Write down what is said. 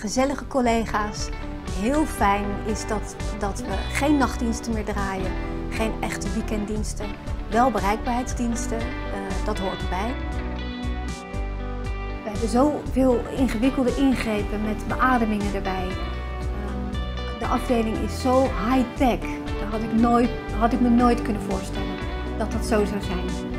gezellige collega's. Heel fijn is dat we geen nachtdiensten meer draaien, geen echte weekenddiensten. Wel bereikbaarheidsdiensten, dat hoort erbij. We hebben zoveel ingewikkelde ingrepen met beademingen erbij. De afdeling is zo high-tech. Daar had ik me nooit kunnen voorstellen dat dat zo zou zijn.